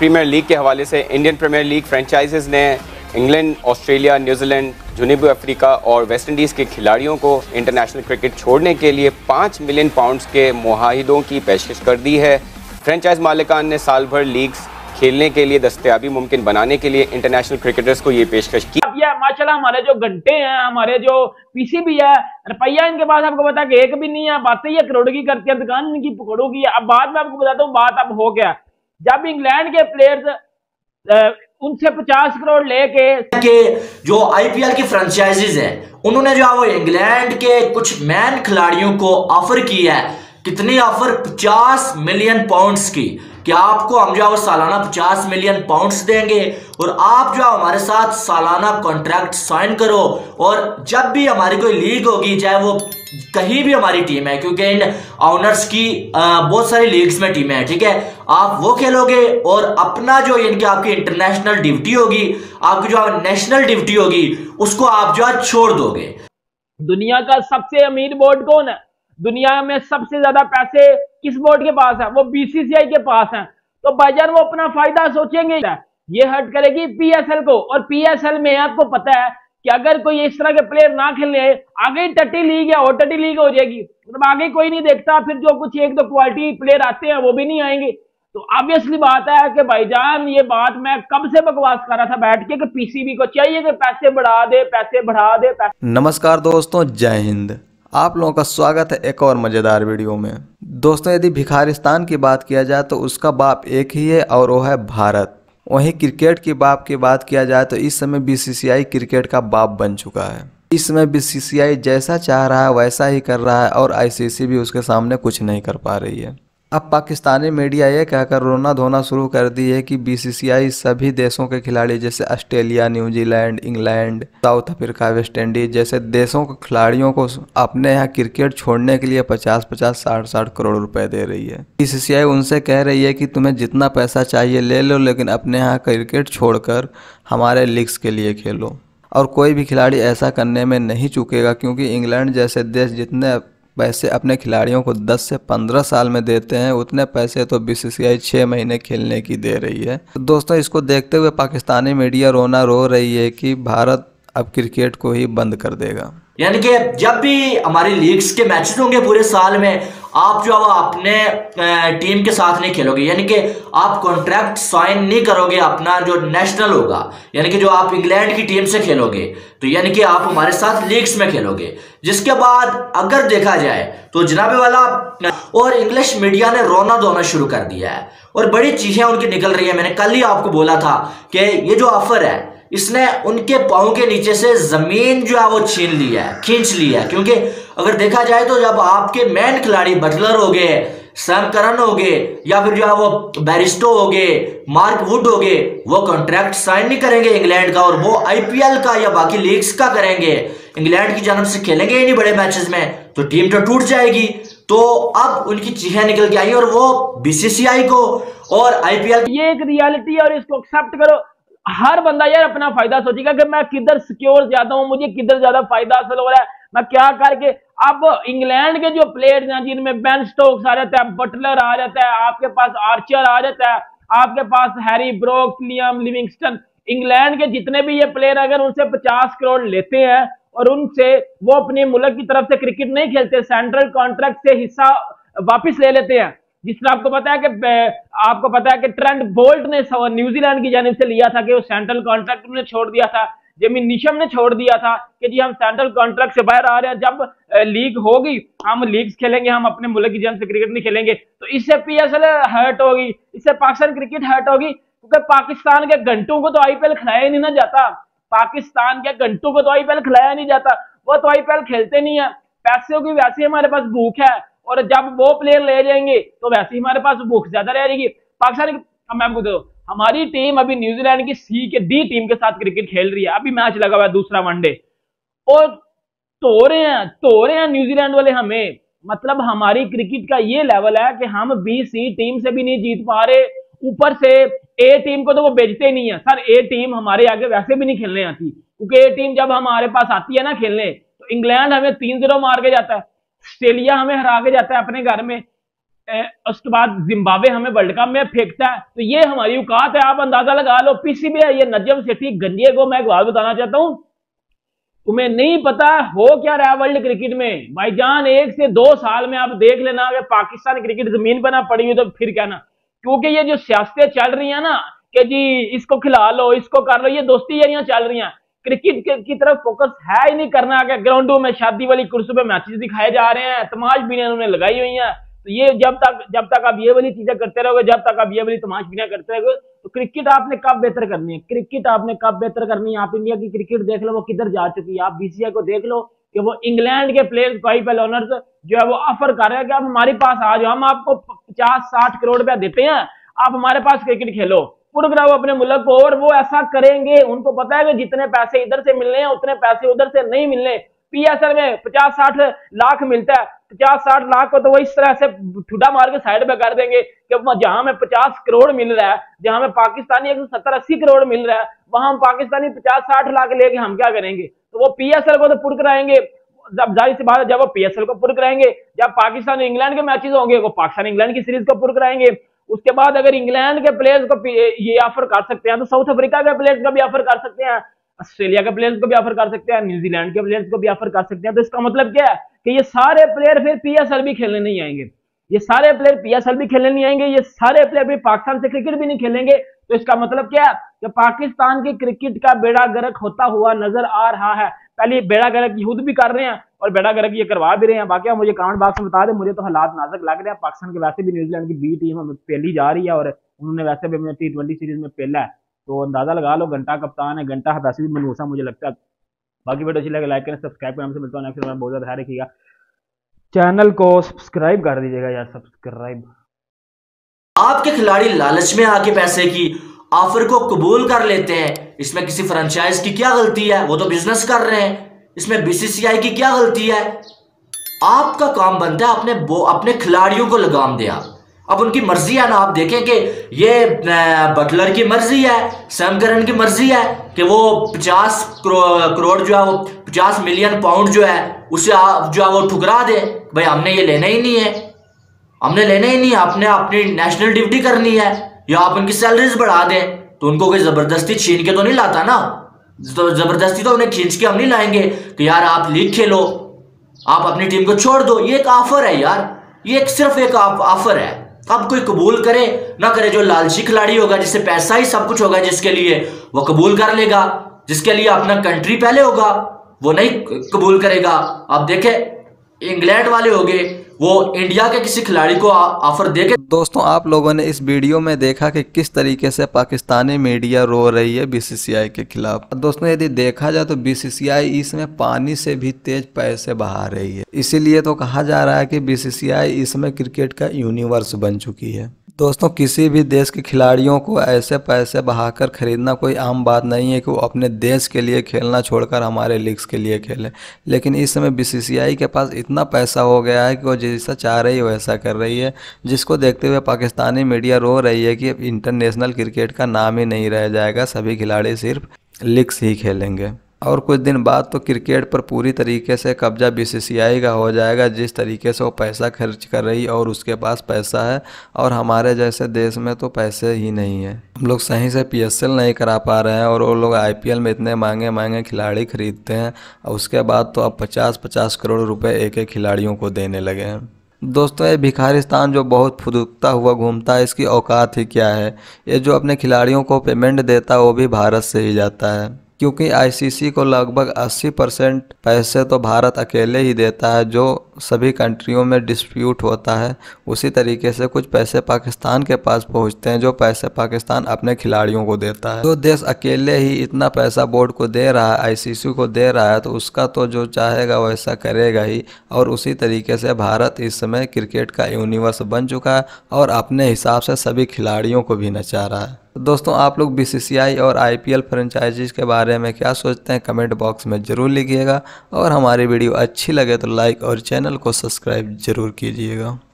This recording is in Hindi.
प्रीमियर लीग के हवाले से इंडियन प्रीमियर लीग फ्रेंचाइजीज ने इंग्लैंड, ऑस्ट्रेलिया, न्यूजीलैंड, जनूबी अफ्रीका और वेस्ट इंडीज़ के खिलाड़ियों को इंटरनेशनल क्रिकेट छोड़ने के लिए 5 मिलियन पाउंड्स के मुआहिदों की पेशकश कर दी है। फ्रेंचाइज मालिकान ने साल भर लीग्स खेलने के लिए दस्तयाबी मुमकिन बनाने के लिए इंटरनेशनल क्रिकेटर्स को ये पेशकश की। अब ये माशाल्लाह हमारे जो घंटे हैं, हमारे जो पीसीबी है, रुपया इनके पास आपको पता कि एक भी नहीं है। बातें ये करोड़ की करती है, दुकान इनकी करोड़ों की है। अब बाद में आपको बताता हूँ बात अब हो गया। जब इंग्लैंड के प्लेयर्स उनसे 50 करोड़ लेके जो आईपीएल की फ्रेंचाइजीज है उन्होंने जो है वो इंग्लैंड के कुछ मैन खिलाड़ियों को ऑफर की है। कितनी ऑफर? 50 मिलियन पाउंड्स की, कि आपको हम जो है सालाना 50 मिलियन पाउंड्स देंगे और आप जो हमारे साथ सालाना कॉन्ट्रैक्ट साइन करो, और जब भी हमारी कोई लीग होगी, चाहे वो कहीं भी हमारी टीम है, क्योंकि इन ऑनर्स की बहुत सारी लीग्स में टीमें हैं, ठीक है, आप वो खेलोगे और अपना जो इनकी आपकी इंटरनेशनल ड्यूटी होगी, आपकी जो नेशनल ड्यूटी होगी, उसको आप जो है छोड़ दोगे। दुनिया का सबसे अमीर बोर्ड कौन है? दुनिया में सबसे ज्यादा पैसे किस बोर्ड के पास है? वो बीसीसीआई के पास है। तो भाईजान वो अपना फायदा सोचेंगे, ये हर्ट करेगी पीएसएल को। और पीएसएल में आपको पता है कि अगर कोई इस तरह के प्लेयर ना खेले, आगे टट्टी लीग है और टट्टी लीग हो जाएगी, मतलब आगे कोई नहीं देखता। फिर जो कुछ एक दो क्वालिटी प्लेयर आते हैं वो भी नहीं आएंगे। तो ऑब्वियसली बात है कि भाईजान ये बात मैं कब से बकवास कर रहा था बैठ के कि पीसीबी को चाहिए कि पैसे बढ़ा दे, पैसे बढ़ा दे, पैसे। नमस्कार दोस्तों, जय हिंद। आप लोगों का स्वागत है एक और मज़ेदार वीडियो में। दोस्तों, यदि भिखारिस्तान की बात किया जाए तो उसका बाप एक ही है और वो है भारत। वहीं क्रिकेट के बाप की बात किया जाए तो इस समय बीसीसीआई क्रिकेट का बाप बन चुका है। इस समय बीसीसीआई जैसा चाह रहा है वैसा ही कर रहा है और आईसीसी भी उसके सामने कुछ नहीं कर पा रही है। अब पाकिस्तानी मीडिया ये कहकर रोना धोना शुरू कर दी है कि बीसीसीआई सभी देशों के खिलाड़ी जैसे Australia, New Zealand, England, South Africa, West Indies जैसे देशों के खिलाड़ियों को अपने यहाँ क्रिकेट छोड़ने के लिए 50-50, 60-60 करोड़ रुपए दे रही है। बीसीसीआई उनसे कह रही है कि तुम्हें जितना पैसा चाहिए ले लो, लेकिन अपने यहाँ क्रिकेट छोड़कर हमारे लीग्स के लिए खेलो। और कोई भी खिलाड़ी ऐसा करने में नहीं चूकेगा, क्योंकि इंग्लैंड जैसे देश जितने पैसे अपने खिलाड़ियों को 10 से 15 साल में देते हैं, उतने पैसे तो बीसीसीआई 6 महीने खेलने की दे रही है। तो दोस्तों, इसको देखते हुए पाकिस्तानी मीडिया रोना रो रही है कि भारत अब क्रिकेट को ही बंद कर देगा। यानी कि जब भी हमारी लीग्स के मैचेस होंगे पूरे साल में, आप जो है अपने टीम के साथ नहीं खेलोगे, यानी कि आप कॉन्ट्रैक्ट साइन नहीं करोगे अपना जो नेशनल होगा, यानी कि जो आप इंग्लैंड की टीम से खेलोगे, तो यानी कि आप हमारे साथ लीग्स में खेलोगे। जिसके बाद अगर देखा जाए तो जनाबे वाला और इंग्लिश मीडिया ने रोना धोना शुरू कर दिया है और बड़ी चीजें उनकी निकल रही है। मैंने कल ही आपको बोला था कि ये जो ऑफर है इसने उनके पांव के नीचे से जमीन जो है वो छीन ली है, खींच ली है। क्योंकि अगर देखा जाए तो जब आपके मैन खिलाड़ी बटलर हो गए, सैम करन हो गए, या फिर जो है वो बैरिस्टो हो गए, मार्क वुड हो गए, वो कॉन्ट्रैक्ट साइन नहीं करेंगे इंग्लैंड का और वो आईपीएल का या बाकी लीग्स का करेंगे, इंग्लैंड की जानब से खेलेंगे ही नहीं बड़े मैचेस में, तो टीम तो टूट जाएगी। तो अब उनकी चीखें निकल के आई और वो बीसीसीआई को और आईपीएल, ये एक रियलिटी है और इसको एक्सेप्ट करो। हर बंदा यार अपना फायदा सोचेगा कि मैं किधर सिक्योर ज्यादा हूं, मुझे किधर ज्यादा फायदा हासिल हो रहा है, मैं क्या करके। अब इंग्लैंड के जो प्लेयर्स हैं जिनमें बेन स्टोक्स आ जाता है, बटलर आ जाता है, आपके पास आर्चर आ जाता है, आपके पास Harry Brooks, Liam Livingstone, England के जितने भी ये प्लेयर अगर उनसे 50 करोड़ लेते हैं और उनसे वो अपने मुल्क की तरफ से क्रिकेट नहीं खेलते, सेंट्रल कॉन्ट्रैक्ट से हिस्सा वापिस ले लेते हैं। जिस तरह आपको पता है कि ट्रेंट बोल्ट ने न्यूजीलैंड की जानिब से लिया था कि वो सेंट्रल कॉन्ट्रैक्ट ने छोड़ दिया था, जेमी नीशम ने छोड़ दिया था कि जी हम सेंट्रल कॉन्ट्रैक्ट से बाहर आ रहे हैं, जब लीग होगी हम लीग्स खेलेंगे, हम अपने मुल्क की जानिब से क्रिकेट नहीं खेलेंगे। तो इससे पीएसएल हर्ट होगी, इससे पाकिस्तान क्रिकेट हर्ट होगी, क्योंकि पाकिस्तान के घंटों को तो आईपीएल खिलाया नहीं ना जाता। पाकिस्तान के घंटों को तो आईपीएल खिलाया नहीं जाता, वो तो आईपीएल खेलते नहीं है। पैसों की वैसे हमारे पास भूख है और जब वो प्लेयर ले जाएंगे तो वैसे ही हमारे पास भूख ज्यादा रहेगी। पाकिस्तान मैं आपको दो, हमारी टीम अभी न्यूजीलैंड की सी के डी टीम के साथ क्रिकेट खेल रही है, अभी मैच लगा हुआ है दूसरा वनडे, और तो रहे हैं न्यूजीलैंड वाले हमें। मतलब हमारी क्रिकेट का ये लेवल है कि हम बी सी टीम से भी नहीं जीत पा रहे, ऊपर से ए टीम को तो वो बेचते ही नहीं है सर। ए टीम हमारे आगे वैसे भी नहीं खेलने आती, क्योंकि ए टीम जब हमारे पास आती है ना खेलने, तो इंग्लैंड हमें 3-0 मार के जाता है, ऑस्ट्रेलिया हमें हरा के जाता है अपने घर में, उसके बाद जिम्बाब्वे हमें वर्ल्ड कप में फेंकता है, तो ये हमारी औकात है, आप अंदाजा लगा लो। पीसीबी है ये नजम सेठी गंजे को मैं एक बात बताना चाहता हूं, तुम्हें नहीं पता हो क्या रहा है वर्ल्ड क्रिकेट में भाईजान। 1 से 2 साल में आप देख लेना, अगर पाकिस्तान क्रिकेट जमीन पर ना पड़ी हुई तो फिर क्या ना, क्योंकि ये जो सियासतें चल रही है ना कि जी इसको खिला लो इसको कर लो, ये दोस्ती यारियां चल रही हैं, क्रिकेट की तरफ फोकस है ही नहीं करना। कि ग्राउंडों में शादी वाली कुर्सी पे मैचेस दिखाए जा रहे हैं, तमाशबीनें उन्होंने लगाई हुई हैं, तो ये जब तक आप ये वाली चीजें करते रहोगे, जब तक आप ये वाली तमाशबीनें करते रहोगे, तो क्रिकेट आपने कब बेहतर करनी है, क्रिकेट आपने कब बेहतर करनी है। आप इंडिया की क्रिकेट देख लो वो किधर जा चुकी है, आप बीसीसीआई को देख लो कि वो इंग्लैंड के प्लेयर्स को आईपीएल ओनर्स जो है वो ऑफर कर रहे हैं कि आप हमारे पास आ जाओ, हम आपको 50-60 करोड़ रुपया देते हैं, आप हमारे पास क्रिकेट खेलो, पुरगराओ अपने मुल्क को। और वो ऐसा करेंगे, उनको पता है कि जितने पैसे इधर से मिलने हैं उतने पैसे उधर से नहीं मिलने। पीएसएल में 50-60 लाख मिलता है, 50-60 लाख को तो वो इस तरह से ठुडा मार के साइड में कर देंगे कि जहां हमें 50 करोड़ मिल रहा है, जहां हमें पाकिस्तानी 170-80 करोड़ मिल रहा है, वहां हम पाकिस्तानी 50-60 लाख लेके हम क्या करेंगे। तो वो पीएसएल को तो पुर कराएंगे, जब जाहिर सी बात है जब वो पीएसएल को पुर कराएंगे, जब पाकिस्तान और इंग्लैंड के मैचेस होंगे वो पाकिस्तान इंग्लैंड की सीरीज को पुर कराएंगे। उसके बाद अगर इंग्लैंड के प्लेयर्स को ये ऑफर कर सकते हैं तो साउथ अफ्रीका के प्लेयर्स को भी ऑफर कर सकते हैं, ऑस्ट्रेलिया के प्लेयर्स को भी ऑफर कर सकते हैं, न्यूजीलैंड के प्लेयर्स को भी ऑफर कर सकते हैं। तो इसका मतलब क्या है कि ये सारे प्लेयर फिर पीएसएल भी खेलने नहीं आएंगे, ये सारे प्लेयर पीएसएल भी खेलने नहीं आएंगे, ये सारे प्लेयर भी पाकिस्तान से क्रिकेट भी नहीं खेलेंगे। तो इसका मतलब क्या है कि पाकिस्तान की क्रिकेट का बेड़ा गर्क होता हुआ नजर आ रहा है। पहले बेड़ा गर्क युद्ध भी कर रहे हैं और बेड़ा गर्क ये करवा भी रहे हैं। बाकी मुझे कमेंट बॉक्स में बता दें, मुझे तो हालात नाजुक लग रहे हैं। पाकिस्तान के वैसे भी न्यूजीलैंड की बी टीम पहली जा रही है और उन्होंने वैसे भी T20 सीरीज में पहला है, तो अंदाजा लगा लो घंटा कप्तान है, घंटा वैसे भी मनूसा मुझे लगता है। बाकी वीडियो अच्छी लगे लाइक करें, सब्सक्राइब करें, हमसे मिलता हूं नेक्स्ट में। बहुत ज्यादा ध्यान रखिएगा, चैनल को सब्सक्राइब कर दीजिएगा यार, सब्सक्राइब। आपके खिलाड़ी लालच में आके पैसे की ऑफर को कबूल कर लेते हैं, इसमें किसी फ्रेंचाइज की क्या गलती है, वो तो बिजनेस कर रहे हैं, इसमें बीसीसीआई की क्या गलती है। आपका काम बनता है अपने खिलाड़ियों को लगाम दे। अब उनकी मर्जी है ना, आप देखें कि ये बटलर की मर्जी है, सैम करन की मर्जी है कि वो 50 करोड़ जो है वो 50 मिलियन पाउंड जो है उसे जो है वो ठुकरा दे, भाई हमने ये लेना ही नहीं है, हमने लेना ही नहीं है, आपने अपनी नेशनल ड्यूटी करनी है, या आप उनकी सैलरीज बढ़ा दें। तो उनको कोई जबरदस्ती छीन के तो नहीं लाता ना, तो जबरदस्ती तो उन्हें खींच के हम नहीं लाएंगे कि यार आप लीग खेलो, आप अपनी टीम को छोड़ दो। ये एक ऑफर है यार, ये सिर्फ एक ऑफर है। अब कोई कबूल करे ना करे, जो लालची खिलाड़ी होगा जिससे पैसा ही सब कुछ होगा जिसके लिए, वो कबूल कर लेगा, जिसके लिए अपना कंट्री पहले होगा वो नहीं कबूल करेगा। अब देखे इंग्लैंड वाले होंगे, वो इंडिया के किसी खिलाड़ी को ऑफर देके। दोस्तों आप लोगों ने इस वीडियो में देखा कि किस तरीके से पाकिस्तानी मीडिया रो रही है बीसीसीआई के खिलाफ। दोस्तों यदि देखा जाए तो बीसीसीआई इसमें पानी से भी तेज पैसे बहा रही है, इसीलिए तो कहा जा रहा है कि बीसीसीआई इसमें क्रिकेट का यूनिवर्स बन चुकी है। दोस्तों किसी भी देश के खिलाड़ियों को ऐसे पैसे बहाकर खरीदना कोई आम बात नहीं है कि वो अपने देश के लिए खेलना छोड़कर हमारे लीग्स के लिए खेलें, लेकिन इस समय बीसीसीआई के पास इतना पैसा हो गया है कि वो जैसा चाह रही है वैसा कर रही है, जिसको देखते हुए पाकिस्तानी मीडिया रो रही है कि अब इंटरनेशनल क्रिकेट का नाम ही नहीं रह जाएगा, सभी खिलाड़ी सिर्फ लीग्स ही खेलेंगे। और कुछ दिन बाद तो क्रिकेट पर पूरी तरीके से कब्जा बीसीसीआई का हो जाएगा, जिस तरीके से वो पैसा खर्च कर रही है और उसके पास पैसा है, और हमारे जैसे देश में तो पैसे ही नहीं है। हम लोग सही से पीएसएल नहीं करा पा रहे हैं और वो लोग आईपीएल में इतने महंगे महंगे खिलाड़ी खरीदते हैं, और उसके बाद तो अब 50-50 करोड़ रुपए एक एक खिलाड़ियों को देने लगे हैं। दोस्तों ये भिखारिस्तान जो बहुत फुदकता हुआ घूमता है, इसकी औकात ही क्या है। ये जो अपने खिलाड़ियों को पेमेंट देता है वो भी भारत से ही जाता है, क्योंकि आईसीसी को लगभग 80% पैसे तो भारत अकेले ही देता है। जो सभी कंट्रियों में डिस्प्यूट होता है उसी तरीके से कुछ पैसे पाकिस्तान के पास पहुंचते हैं, जो पैसे पाकिस्तान अपने खिलाड़ियों को देता है। जो देश अकेले ही इतना पैसा बोर्ड को दे रहा है, आईसीसी को दे रहा है, तो उसका तो जो चाहेगा वैसा करेगा ही। और उसी तरीके से भारत इस समय क्रिकेट का यूनिवर्स बन चुका है और अपने हिसाब से सभी खिलाड़ियों को भी नचा रहा है। तो दोस्तों आप लोग बीसीसीआई और आईपीएल फ्रेंचाइजीज के बारे में क्या सोचते हैं, कमेंट बॉक्स में ज़रूर लिखिएगा। और हमारी वीडियो अच्छी लगे तो लाइक और चैनल को सब्सक्राइब जरूर कीजिएगा।